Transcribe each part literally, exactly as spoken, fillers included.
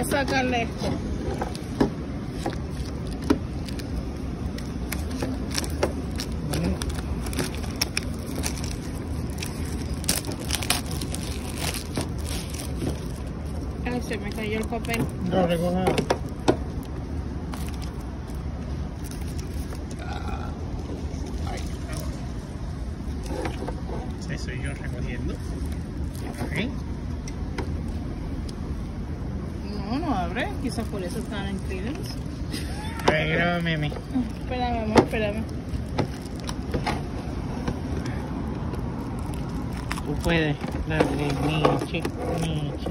Vamos a sacarle esto. Ay, se me cayó el papel. No, recoge. Sí, soy yo recogiendo. Okay. No, no abre. Quizás por eso están en clearance. A ver, grábame, Mimi. Espérame, amor, espérame. Tú puedes. Dale, Michi, Michi.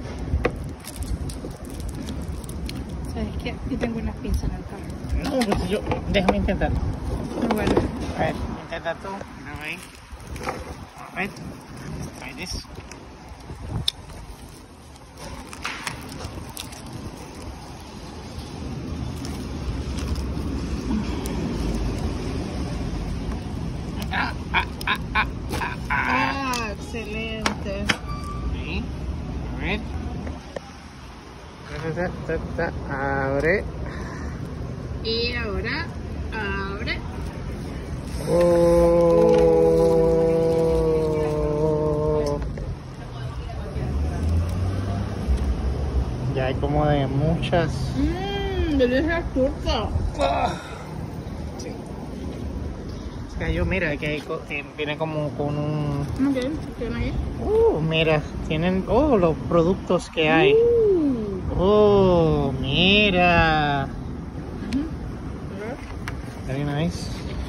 ¿Sabes qué? Yo tengo unas pinzas en el carro. No, pues yo, déjame intentar. Bueno. A ver, intenta tú. No, ahí. Alright. Try this. Ah, ah, ah, ah, ah, ah. Ah, excelente. Sí. A ver. Ta, ta, ta, ta. Abre. Y ahora abre. Oh. Ya hay como de muchas. Mmm, delicious turca. Ah. Sí. Se cayó, mira, que, hay co- que viene como con un. Ok, ¿tiene ahí? Uh, mira, tienen. Oh, los productos que hay. Uh. Oh, mira. Ujú. Very nice.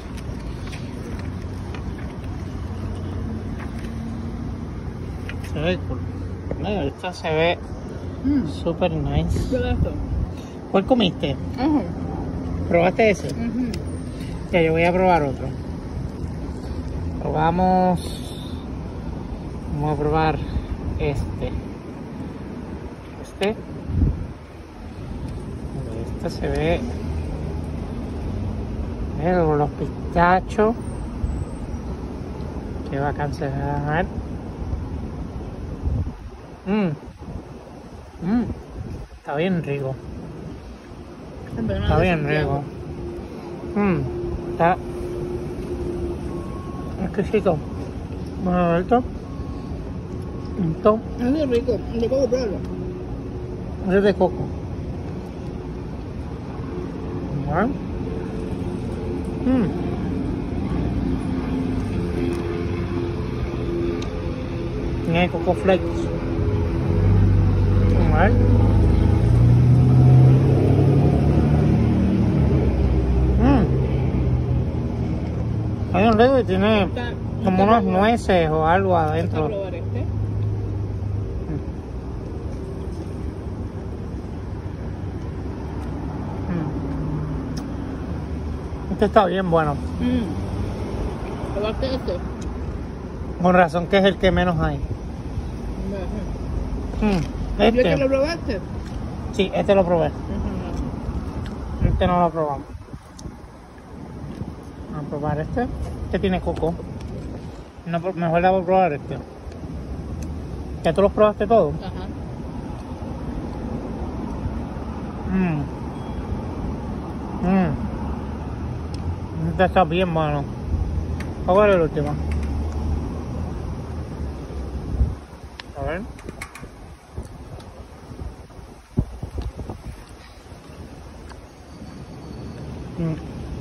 Se ve cool. No, esta se ve Mm. super nice. ¿Qué es esto? ¿Cuál comiste? Ajá. ¿Probaste ese? Ujú. Ya, yo voy a probar otro. Probamos. Vamos a probar este. Este. Este se ve. Mira, los pistachos. Qué bacán se ve. Mmm. Mmm. Está bien rico. Está bien rico. Mmm. Está exquisito. Bueno, esto. Esto Es muy rico, de coco, pruébalo. es de coco. ¿Vale? Mmm. Tiene coco flakes. ¿Vale? Mmm. Hay un dedo y tiene Está- como está unas bueno. nueces o algo Vamos a adentro. probar este. Mm. Este está bien bueno. Mm. ¿Probaste este? Con razón que es el que menos hay. Ujú. Mm. ¿Ya que Este. lo probaste? Sí, este lo probé. Ujú. Este no lo probamos. Vamos a probar este. Este tiene coco. No, por- mejor le voy a probar este. ¿Ya tú los probaste todos? Ajá. Mmm. Mmm. Este está bien bueno. Voy a ver el último. A ver. Mm.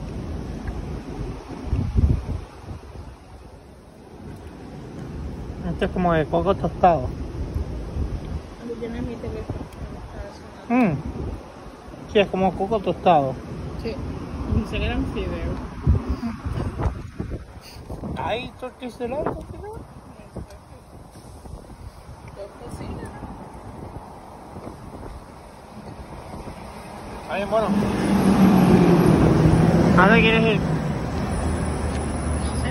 Este es como de coco tostado. Aquí tienes mi teléfono. Está sonando. Mmm. Sí, es como coco tostado. Sí. Pensé que eran fideos. ¿Hay tortillas de largo? Dos cocinas. Está bien bueno. ¿A dónde quieres ir? No sé.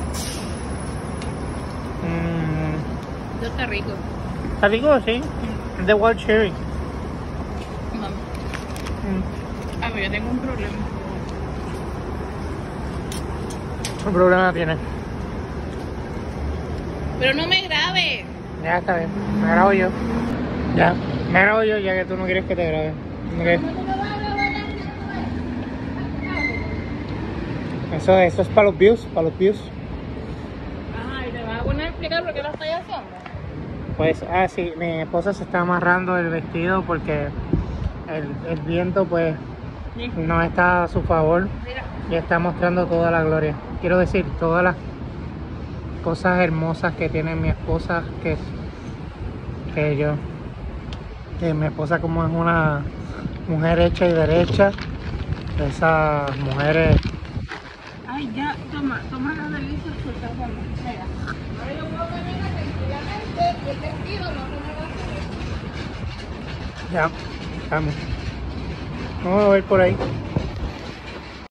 Mmm. Esto está rico. ¿Está rico? Sí. Es de wild cherry. Mami. Mm. A ver, yo tengo un problema. ¿Qué problema tienes? Pero no me grabe. Ya está bien. Me grabo yo. Ya. Me grabo yo ya que tú no quieres que te grabe. Okay. Eso, eso es para los views, para los views. Ajá, y te vas a poner a explicar por qué lo estoy haciendo. Pues, ah, sí, mi esposa se está amarrando el vestido porque el, el viento, pues, Sí. no está a su favor. Mira. Y está mostrando toda la gloria. Quiero decir, todas las cosas hermosas que tiene mi esposa, que, que yo. Que mi esposa, como es una mujer hecha y derecha, esas mujeres. Ay, ya, toma, toma la delicia suelta, toma. Mira. Ahora yo puedo venir tranquilamente y el vestido no se me va a hacer. Ya, vamos. Vamos a ver por ahí.